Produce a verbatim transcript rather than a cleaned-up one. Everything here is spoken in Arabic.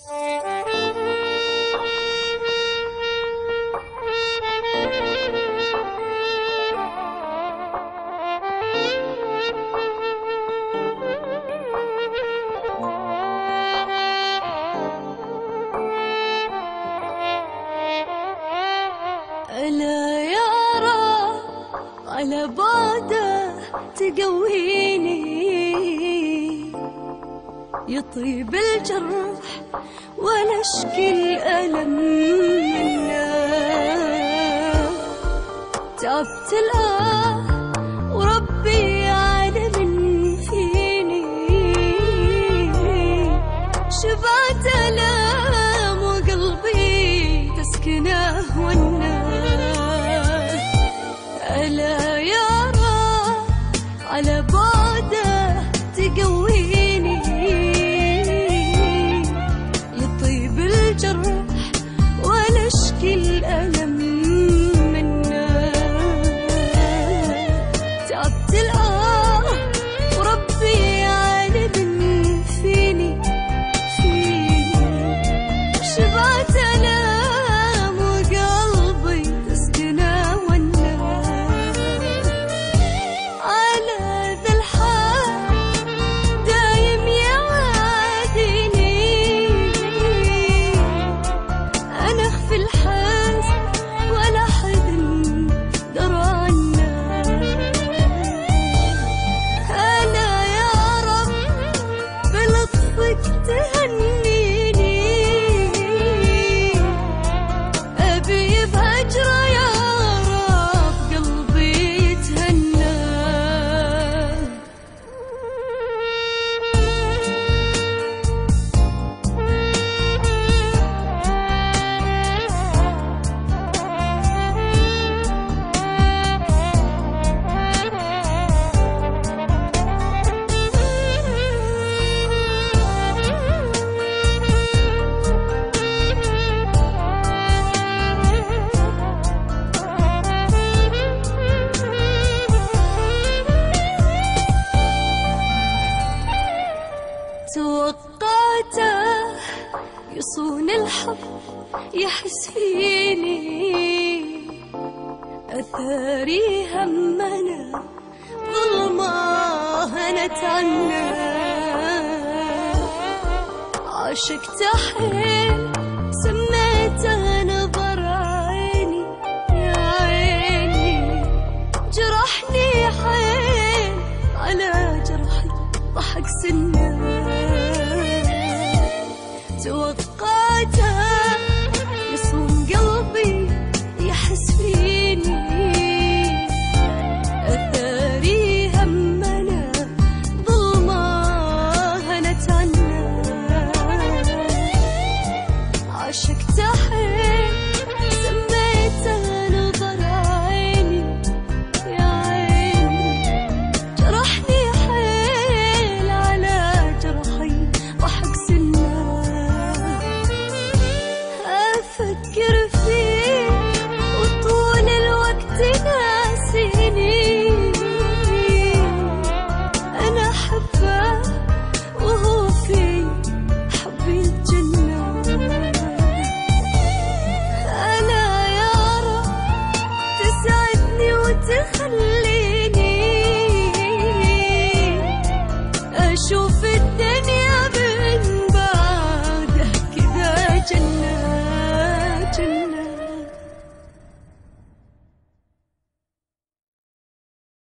ألا يرى على بعده تقويني، يطيب الجرح ولا اشكي الألم منه. تعبت الآه وربي عالم فيني، شبعت ألام وقلبي تسكنه والنار. ألا يرى على بعده تقويني، يطيب الجرح ولا اشكي الألم منه. تعبت الآه وربي عالم فيني، فيني شبعت ألام وقلبي تسكنه والنار. على ذا الحال دايم يعاديني، أنا أخفي الحزن ولا حد درى عنه. أنا يا رب بلطفك تهنيني، أبي بهجرة يا رب قلبي يتهنى. توقعته يصون الحب يحس فيني، أثاري همنا ظلمة هنت عنا. عشقت حيل سميت